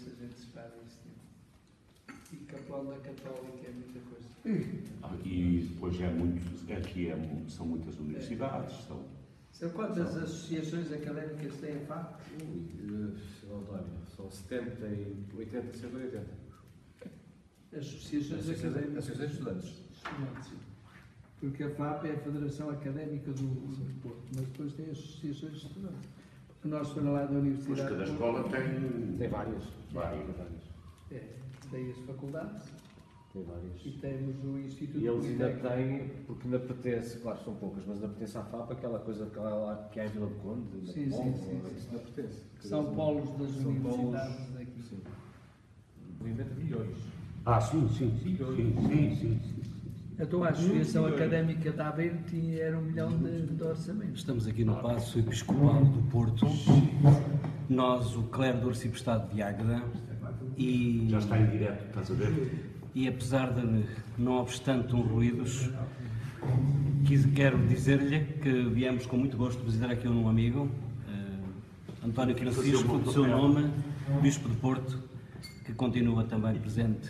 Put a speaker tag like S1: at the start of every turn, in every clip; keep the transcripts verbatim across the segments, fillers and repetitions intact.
S1: se a gente espera isso. E Capão da Católica é muita coisa.
S2: E depois é muito, aqui é, são muitas universidades.
S1: É.
S2: São,
S1: São quantas são... associações académicas têm a F A P?
S3: Ui, António, são setenta e oitenta, cento e oitenta.
S1: Associações académicas.
S3: Associações de estudantes.
S1: Estudantes, sim. Porque a F A P é a Federação Académica do, do Porto, mas depois tem associações de estudantes. Nós, quando lá da Universidade.
S2: Mas cada escola tem.
S3: Tem várias.
S2: Várias.
S1: É, tem as faculdades.
S3: Tem várias.
S1: E temos o Instituto
S3: E eles ainda têm, porque ainda pertence, claro, são poucas, mas ainda pertence à F A P, aquela coisa aquela lá que há em Vila do Conde,
S1: sim, sim, sim, sim.
S3: Isso ainda pertence.
S1: São polos das
S3: são
S1: universidades
S3: polos,
S1: daqui.
S3: Sim. Movimento de milhões.
S2: Ah, sim, sim, sim, sim, sim, sim, sim.
S1: Então a Associação Académica de Aveiro tinha, era um milhão de, de orçamento.
S4: Estamos aqui no Paço Episcopal do Porto, nós, o clero do Arciprestado de Águeda, e,
S2: Já está em direto, estás a ver?
S4: e apesar de, não obstante uns ruídos, quis, quero dizer-lhe que viemos com muito gosto visitar aqui um amigo, uh, António Francisco, do seu nome, Bispo de Porto, que continua também presente.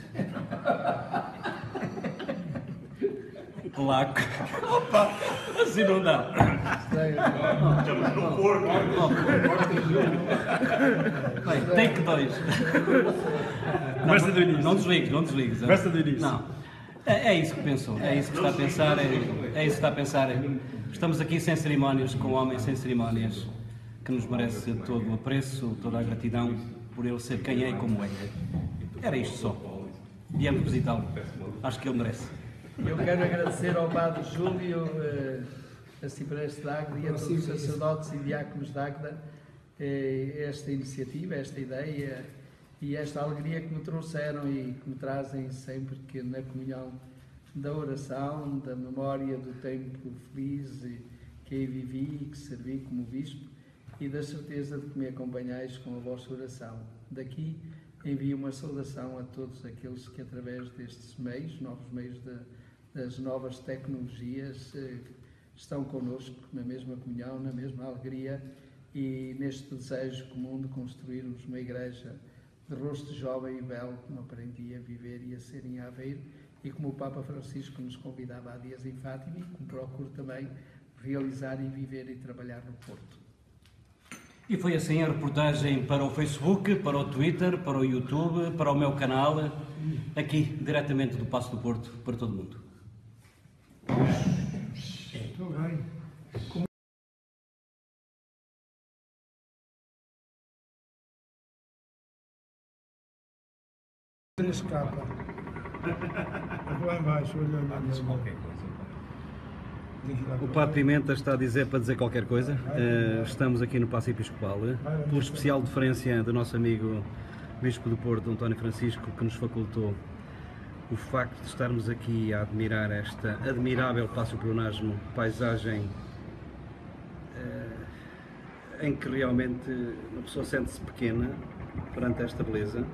S4: Claro. Opa! Assim não dá.
S2: Estamos no Porto.
S4: Bem, take dois.
S5: Começa do início.
S4: Não desligues, não desligues.
S5: Começa do início.
S4: Não. É, é isso que pensou, é isso que está a pensar. É, é isso que está a pensar. Estamos aqui sem cerimónias, com um homem sem cerimónias, que nos merece todo o apreço, toda a gratidão por ele ser quem é e como é. Era isto só. Viemos visitá-lo. Acho que ele merece.
S1: Eu quero agradecer ao Padre Júlio, eh, a Cipreste de Águeda e a todos os sacerdotes e diáconos de Águeda eh, esta iniciativa, esta ideia e esta alegria que me trouxeram e que me trazem sempre que na comunhão da oração, da memória do tempo feliz que aí vivi e que servi como Bispo e da certeza de que me acompanhais com a vossa oração. Daqui envio uma saudação a todos aqueles que através destes meios, novos meios de das novas tecnologias, estão connosco na mesma comunhão, na mesma alegria e neste desejo comum de construirmos uma igreja de rosto jovem e belo, como aprendi a viver e a ser em Aveiro, e como o Papa Francisco nos convidava há dias em Fátima, e como procuro também realizar e viver e trabalhar no Porto.
S4: E foi assim a reportagem para o Facebook, para o Twitter, para o YouTube, para o meu canal, aqui, diretamente do Paço do Porto, para todo mundo.
S1: Estou bem.
S5: Escapa. Lá embaixo, olhando.
S3: Qualquer coisa.
S4: O Padre Pimenta está a dizer para dizer qualquer coisa. Uh, estamos aqui no Paço Episcopal, uh, por especial deferência do nosso amigo Bispo do Porto, António Francisco, que nos facultou o facto de estarmos aqui a admirar esta admirável Paço Pleonasmo, paisagem uh, em que realmente uma pessoa sente-se pequena perante esta beleza.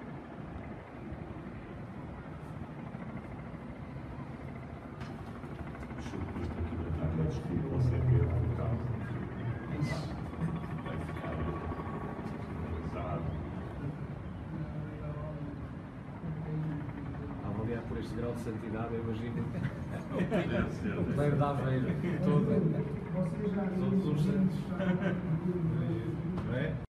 S3: Avaliar por este grau de santidade, eu imagino. O clero da Aveiro, todo. Todos os santos. Não é?